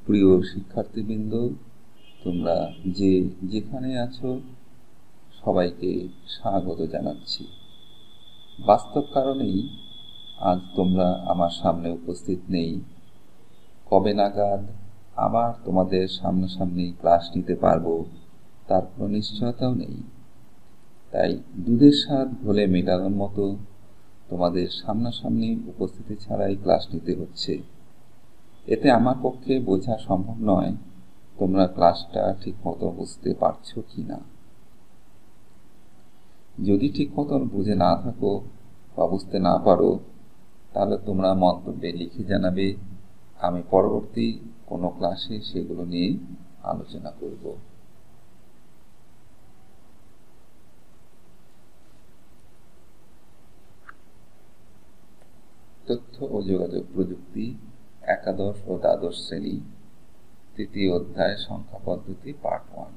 প্রিয় শিক্ষার্থীবৃন্দ, তোমরা যেখানে আছো সবাইকে স্বাগত জানাচ্ছি। বাস্তব কারণেই আজ তোমরা আমার সামনে উপস্থিত নেই। কবে নাগাদ আবার তোমাদের সামনাসামনি ক্লাস নিতে পারবো তার কোনো নিশ্চয়তাও নেই। তাই দুধের স্বাদ ঘোলে মেটানোর মতো তোমাদের সামনাসামনি উপস্থিতি ছাড়াই ক্লাস নিতে হচ্ছে। এতে আমার পক্ষে বোঝা সম্ভব নয় তোমরা ক্লাসটা ঠিক মতো বুঝতে পারছো কি না। যদি ঠিক মতন বুঝে না থাকো বা বুঝতে না পারো তাহলে তোমরা মন্তব্যে লিখে জানাবে। আমি পরবর্তী কোনো ক্লাসে সেগুলো নিয়ে আলোচনা করব। তথ্য ও যোগাযোগ প্রযুক্তি একাদশ ও দ্বাদশ শ্রেণী, তৃতীয় অধ্যায় সংখ্যা পদ্ধতি পার্ট 1।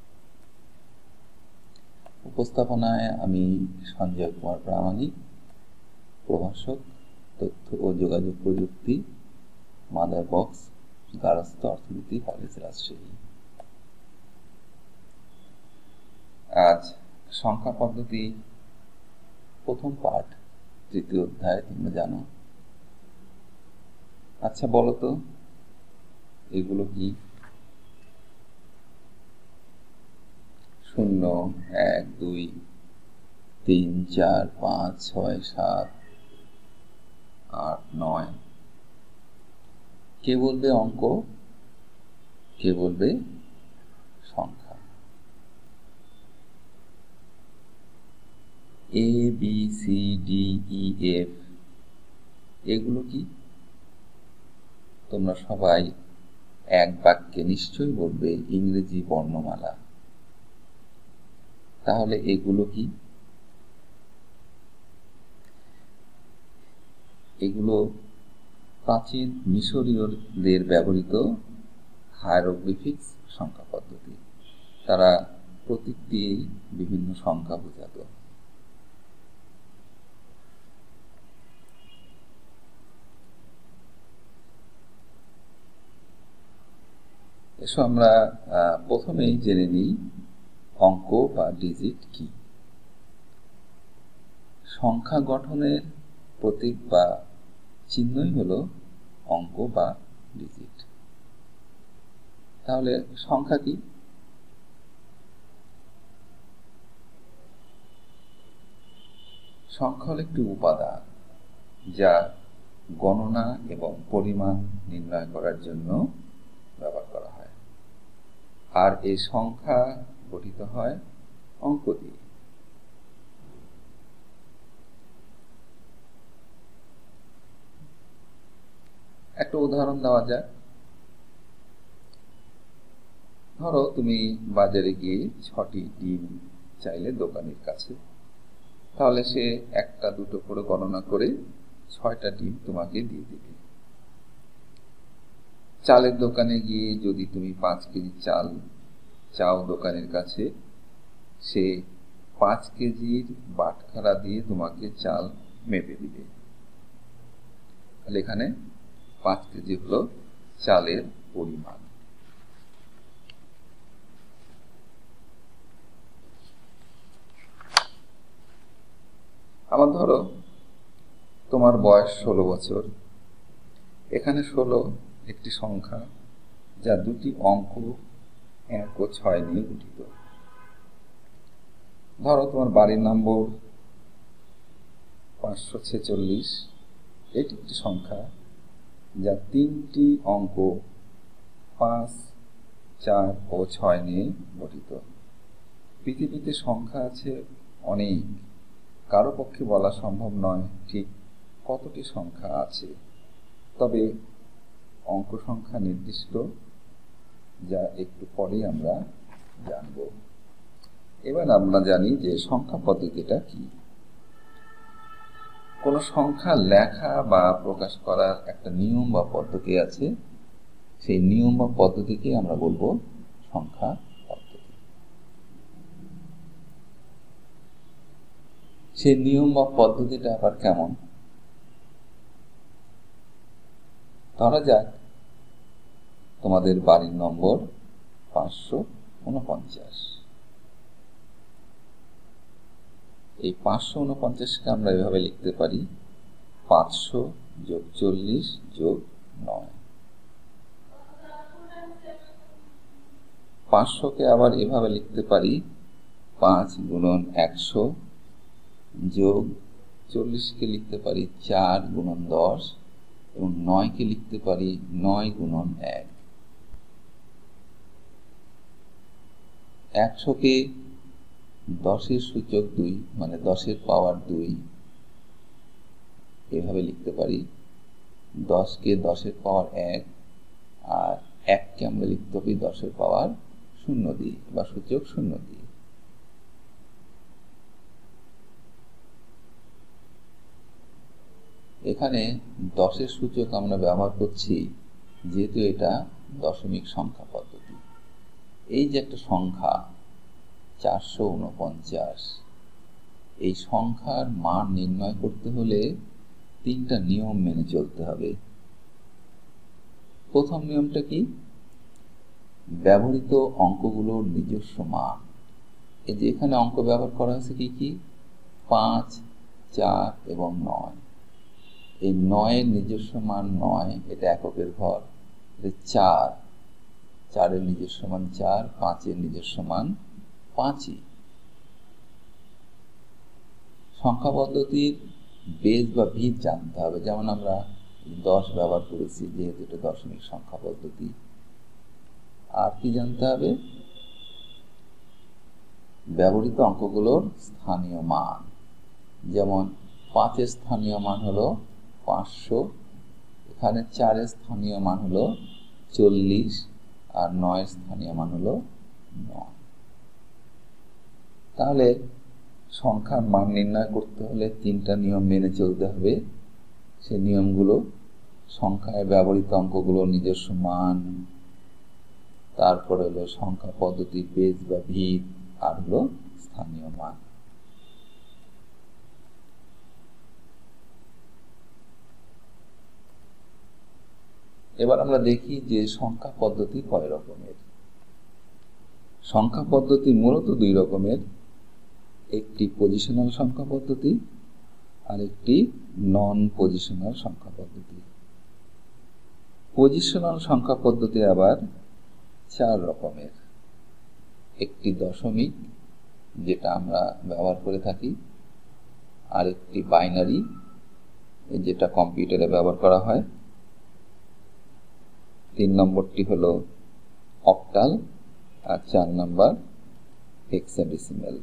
উপস্থাপনায় আমি সঞ্জয় কুমার প্রামাণিক, প্রভাষক, তথ্য ও যোগাযোগ প্রযুক্তি, মাদার বক্স, গার্হস্থ্য অর্থনীতি কলেজ, রাজশাহী। আজ সংখ্যা পদ্ধতি প্রথম পাঠ, তৃতীয় অধ্যায় তোমরা জানো। আচ্ছা বলো তো এগুলো কি? 0, 1, 2, 3, 4, 5, 6, 7, 8, 9। কে বলবে অঙ্ক, কে বলবে সংখ্যা? A, B, C, D, E, F এগুলো কি? তোমরা সবাই এক বাক্যে নিশ্চয়ই বলবে ইংরেজি বর্ণমালা। তাহলে এগুলো কি? এগুলো প্রাচীন মিশরীয়দের ব্যবহৃত হায়ারোগ্লিফিক্স সংখ্যা পদ্ধতি। তারা প্রতীক দিয়ে বিভিন্ন সংখ্যা বোঝাত। এসো আমরা প্রথমেই জেনে নিই অঙ্ক বা ডিজিট কি। সংখ্যা গঠনের প্রতীক বা চিহ্নই হলো অঙ্ক বা ডিজিট। তাহলে সংখ্যা কি? সংখ্যা হলো একটি উপাদান যা গণনা এবং পরিমাণ নির্ণয় করার জন্য ব্যবহার করা হয়। আর এই সংখ্যা গঠিত হয় অঙ্ক দিয়ে। একটা উদাহরণ দেওয়া যাক। ধরো তুমি বাজারে গিয়ে 6টি ডিম চাইলে দোকানের কাছে, তাহলে সে 1টা 2টো করে গণনা করে 6টা ডিম তোমাকে দিয়ে দেবে। চালের দোকানে গিয়ে যদি তুমি 5 কেজি চাল চাও দোকানের কাছে, সে 5 কেজির বাটখারা দিয়ে তোমাকে চাল মেপে দিবে। তাহলে এখানে 5 কেজি হলো চালের পরিমাণ। আবার ধরো তোমার বয়স 16 বছর। এখানে 16 একটি সংখ্যা যা দুটি অঙ্ক 1 ও 6 নিয়ে গঠিত। ধরো তোমার বাড়ির নম্বর 546। এটি একটি সংখ্যা যা 3টি অঙ্ক 5, 4 ও 6 নিয়ে গঠিত। পৃথিবীতে সংখ্যা আছে অনেক, কারো পক্ষে বলা সম্ভব নয় ঠিক কতটি সংখ্যা আছে। তবে অঙ্ক সংখ্যা নির্দিষ্ট, যা একটু পরেই আমরা জানব। এবার আমরা জানি যে সংখ্যা পদ্ধতিটা কি। কোন সংখ্যা লেখা বা প্রকাশ করার একটা নিয়ম বা পদ্ধতি আছে, সেই নিয়ম বা পদ্ধতিকে আমরা বলবো সংখ্যা পদ্ধতি। সেই নিয়ম বা পদ্ধতিটা আবার কেমন? ধরা যাক তোমাদের বাড়ির নম্বর 549। এই 549কে আমরা এভাবে লিখতে পারি 500 যোগ 40 যোগ 9। 500কে আবার এভাবে লিখতে পারি 5 গুণন 100 যোগ 40কে লিখতে পারি 4 গুণন 10 এবং 9কে লিখতে পারি 9 গুণন 1। 100কে 10-এর সূচক 2 মানে 10-এর পাওয়ার 2 এভাবে লিখতে পারি। 10কে 10-এর পাওয়ার 1 আর 1কে আমরা লিখতে পারি 10-এর পাওয়ার 0 দিয়ে বা সূচক 0 দিয়ে। এখানে 10-এর সূচক আমরা ব্যবহার করছি যেহেতু এটা দশমিক সংখ্যা পদ্ধতি। এই যে একটা সংখ্যা 449, এই সংখ্যার মান নির্ণয় করতে হলে 3টা নিয়ম মেনে চলতে হবে। প্রথম নিয়মটা কি? ব্যবহৃত অঙ্কগুলোর নিজস্ব মান। এই যে এখানে অঙ্ক ব্যবহার করা হয়েছে কি কি? 5, 4 এবং 9। এই 9-এর নিজস্ব মান 9, এটা এককের ঘর। 4, 4-এর নিজস্ব মান 4, 5-এর নিজস্ব মান 5ই। সংখ্যা পদ্ধতির বেজ বা ভিত জানতে হবে। যেমন আমরা 10 ব্যবহার করেছি যেহেতু এটা দশমিক সংখ্যা পদ্ধতি। আর কি জানতে হবে? ব্যবহৃত অঙ্কগুলোর স্থানীয় মান। যেমন 5-এর স্থানীয় মান হলো 500, এখানে 4-এর স্থানীয় মান হলো 40 আর 9-এর স্থানীয় মান হলো 9। তাহলে সংখ্যার মান নির্ণয় করতে হলে 3টা নিয়ম মেনে চলতে হবে। সেই নিয়মগুলো সংখ্যায় ব্যবহৃত অঙ্কগুলোর নিজস্ব মান, তারপরে হলো সংখ্যা পদ্ধতির বেজ বা ভিত, আর হলো স্থানীয় মান। এবার আমরা দেখি যে সংখ্যা পদ্ধতি কয় রকমের। সংখ্যা পদ্ধতি মূলত 2 রকমের, একটি পজিশনাল সংখ্যা পদ্ধতি আর একটি নন পজিশনাল সংখ্যা পদ্ধতি। পজিশনাল সংখ্যা পদ্ধতি আবার 4 রকমের। একটি দশমিক যেটা আমরা ব্যবহার করে থাকি, আর একটি বাইনারি যেটা কম্পিউটারে ব্যবহার করা হয়, 3 নম্বরটি হলো অক্টাল আর 4 নম্বর হেক্সাডেসিমাল।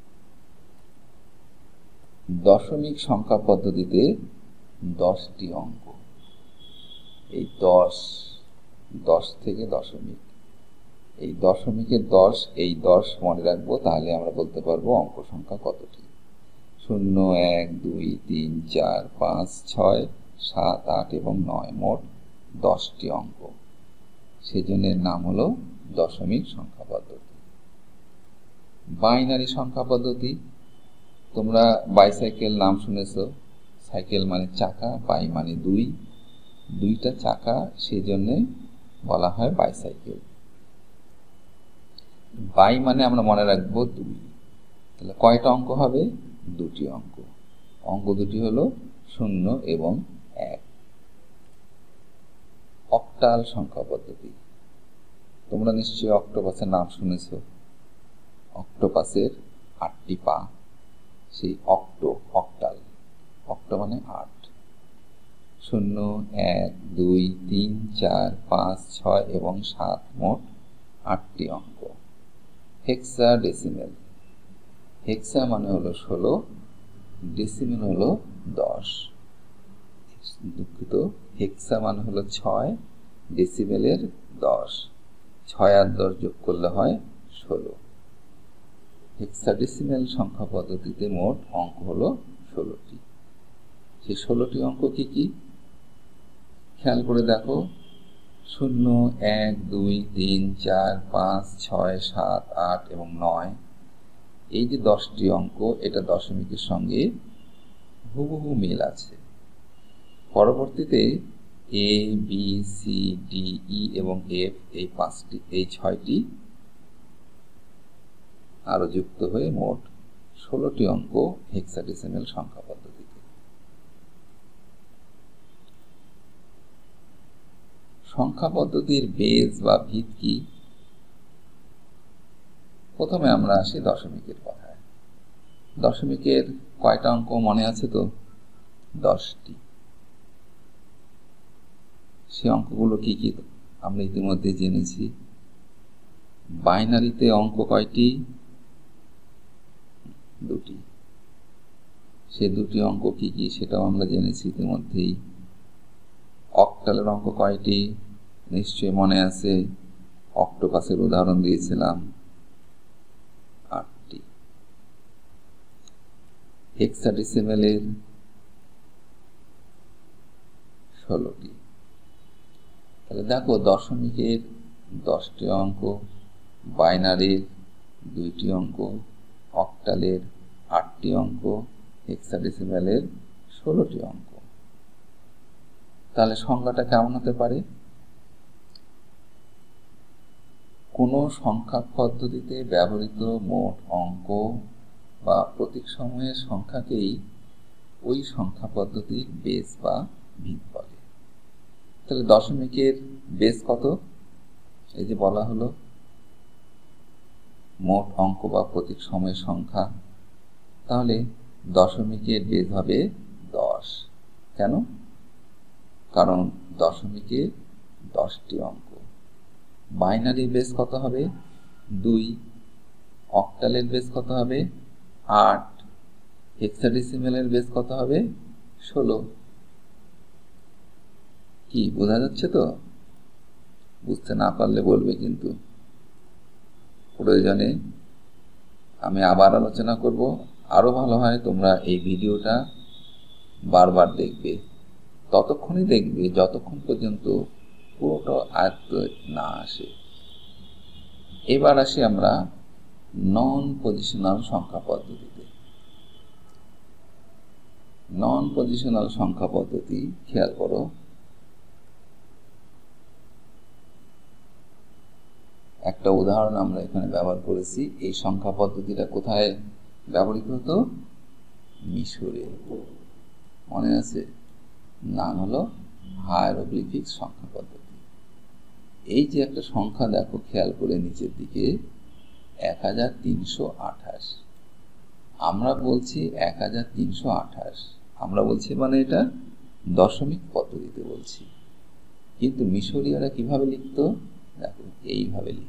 দশমিক সংখ্যা পদ্ধতিতে 10টি অঙ্ক। এই 10 থেকে দশমিক, এই দশমিকের 10, এই 10 মনে রাখবো, তাহলে আমরা বলতে পারবো অঙ্ক সংখ্যা কতটি। 0, 1, 2, 3, 4, 5, 6, 7, 8 এবং 9, মোট 10টি অঙ্ক। সেজন্য এর নাম হলো দশমিক সংখ্যা পদ্ধতি। বাইনারি সংখ্যা পদ্ধতি, তোমরা বাইসাইকেল নাম শুনেছো। সাইকেল মানে চাকা, বাই মানে 2, 2টা চাকা, সেজন্য বলা হয় বাইসাইকেল। বাই মানে আমরা মনে রাখবো 2। তাহলে কয়টা অঙ্ক হবে? 2টি অঙ্ক। অঙ্ক দুটি হলো 0 এবং 1। অক্টাল সংখ্যা পদ্ধতি, তোমরা নিশ্চয়ই অক্টোপাসের নাম শুনেছো। অক্টোপাসের 8টি পা, সেই অক্টাল। অক্টো মানে 8। 0, 1, 2, 3, 4, 5, 6 এবং 7, মোট 8টি অঙ্ক। হেক্সাডেসিমাল, হেক্সা মানে হলো 16, ডেসিমাল হলো 10। দুঃখিত, হেক্সা মানে হলো 6, ডেসিমেলের 10। 6 আর 10 যোগ করলে হয় 16। হেক্সাডেসিমাল সংখ্যা পদ্ধতিতে মোট অঙ্ক হলো 16টি। সেই 16টি অঙ্ক কি কি? খেয়াল করে দেখো। 0, 1, 2, 3, 4, 5, 6, 7, 8 এবং 9, এই যে 10টি অঙ্ক, এটা দশমিকের সঙ্গে হুবহু মিল আছে। পরবর্তীতে A B C D E এবং এফ এই 6টি আরো যুক্ত হয়ে মোট 16টি অঙ্ক হেক্সাডেসিমেল সংখ্যা পদ্ধতিতে। সংখ্যা পদ্ধতির বেজ বা ভিত কি? প্রথমে আমরা আসি দশমিকের কথায়। দশমিকের কয়টা অঙ্ক মনে আছে তো? 10টি। সেই অঙ্কগুলো কি কি আমরা ইতিমধ্যে জেনেছি। বাইনারিতে অঙ্ক কয়টি? 2টি। সে 2টি অঙ্ক কি কি সেটাও আমরা জেনেছি ইতিমধ্যেই। অক্টালের অঙ্ক কয়টি? নিশ্চয়ই মনে আছে, অক্টোপাসের উদাহরণ দিয়েছিলাম, 8টি। হেক্সাডেসিমেলের 16টি। তাহলে দেখো, দশমিকের 10টি অঙ্ক, বাইনারির 2টি অঙ্ক, অক্টালের 8টি অঙ্ক, হেক্সাডেসিমেলের 16টি অঙ্ক। তাহলে সংখ্যাটা কেমন হতে পারে? কোনো সংখ্যা পদ্ধতিতে ব্যবহৃত মোট অঙ্ক বা প্রতীক সমূহের সংখ্যাকেই ওই সংখ্যা পদ্ধতির বেস বা ভিত বলে। তাহলে দশমিকের বেস কত? এই যে বলা হলো মোট অঙ্ক বা প্রতীক সমূহের সংখ্যা, তাহলে দশমিকের বেস হবে 10। কেন? কারণ দশমিকে 10টি অঙ্ক। বাইনারির বেস কত হবে? 2। অক্টালের বেস কত হবে? 8। হেক্সাডেসিমেলের বেস কত হবে? 16। কি বোঝা যাচ্ছে তো? বুঝতে না পারলে বলবে কিন্তু, প্রয়োজনে আমি আবার আলোচনা করব। আরো ভালো হয় তোমরা এই ভিডিওটা বারবার দেখবে, ততক্ষণই দেখবে যতক্ষণ পর্যন্ত পুরোটা আয়ত্ত না আসে। এবার আসি আমরা নন পজিশনাল সংখ্যা পদ্ধতিতে। নন পজিশনাল সংখ্যা পদ্ধতি খেয়াল করো। একটা উদাহরণ আমরা এখানে ব্যবহার করেছি। এই সংখ্যা পদ্ধতিটা কোথায় ব্যবহৃত হতো? মিশরে। মনে আছে? নাম হলো হায়ারোগ্লিফিক সংখ্যা পদ্ধতি। এই যে একটা সংখ্যা দেখো, খেয়াল করে নিচের দিকে 1328। আমরা বলছি 1328, আমরা বলছি মানে এটা দশমিক পদ্ধতিতে বলছি। কিন্তু মিশরীয়রা কিভাবে লিখত? দেখো, এইভাবে লিখত।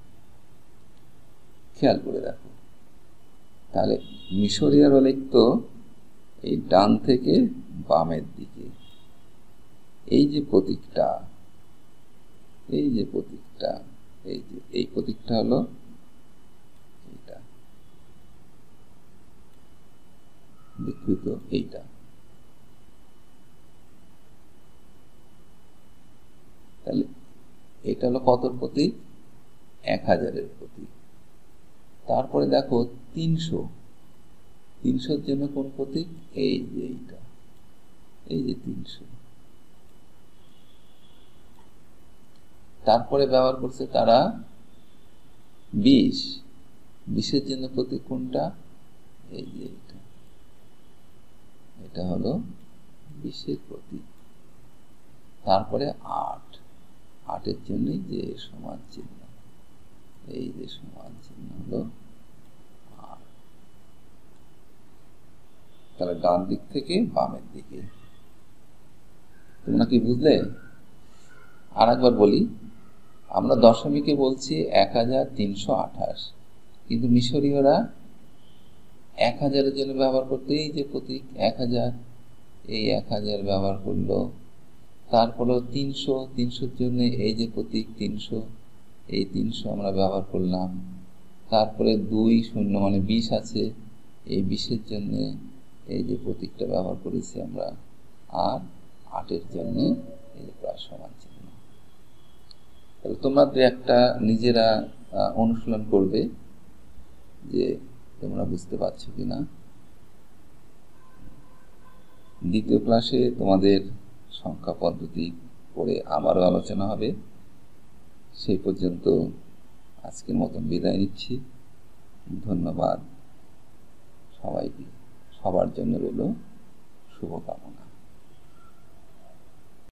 খেয়াল করে দেখো। তাহলে মিশরীয়রা লিখত এই ডান থেকে বামের দিকে। এই যে প্রতীকটা, এই যে প্রতীকটা, এই প্রতীকটা হলো এইটা, বিকৃত এইটা। তাহলে এটা হলো কতর প্রতীক? 1000-এর প্রতীক। তারপরে দেখো 300, 300-র জন্য কোন প্রতীক? এই যে এইটা, এই যে 300। তারপরে ব্যবহার করছে তারা 20, 20-এর জন্য প্রতীক কোনটা? এই যে এইটা, এটা হলো 20-এর প্রতীক। তারপরে 8, 8-এর জন্য যে সমান চিহ্ন, এই যে সমান চিহ্ন হলো 8। তাহলে ডান দিক থেকে বামের দিকে। তোমরা কি বুঝলে? আর একবার বলি, আমরা দশমিকে বলছি 1328, কিন্তু মিশরীয়রা 1000-এর জন্য ব্যবহার করতে এই যে প্রতীক 1000, এই 1000 ব্যবহার করলো। তারপরে 300, 300-র জন্য এই যে প্রতীক 300, এই 300 আমরা ব্যবহার করলাম। তারপরে 20 মানে 20 আছে, এই 20-এর জন্য এই যে প্রতীকটা ব্যবহার করেছি আমরা। আর 8-এর জন্য এই প্রায় সমান চিহ্ন। তাহলে তোমাদের একটা নিজেরা অনুশীলন করবে যে তোমরা বুঝতে পারছো কিনা। দ্বিতীয় ক্লাসে তোমাদের সংখ্যা পদ্ধতি পরে আবারও আলোচনা হবে। সেই পর্যন্ত আজকের মতন বিদায় নিচ্ছি। ধন্যবাদ সবাইকে। সবার জন্য রইল শুভকামনা।